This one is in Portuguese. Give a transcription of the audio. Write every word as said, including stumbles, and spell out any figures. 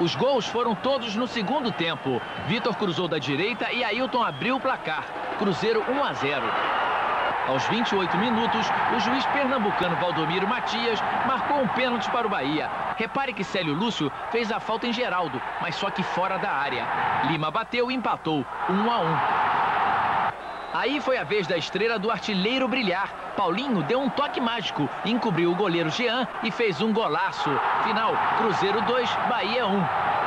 Os gols foram todos no segundo tempo. Vitor cruzou da direita e Ailton abriu o placar. Cruzeiro um a zero. Aos vinte e oito minutos, o juiz pernambucano Valdomiro Matias marcou um pênalti para o Bahia. Repare que Célio Lúcio fez a falta em Geraldo, mas só que fora da área. Lima bateu e empatou, um a um. Aí foi a vez da estrela do artilheiro brilhar. Paulinho deu um toque mágico, encobriu o goleiro Jean e fez um golaço. Final, Cruzeiro dois, Bahia um.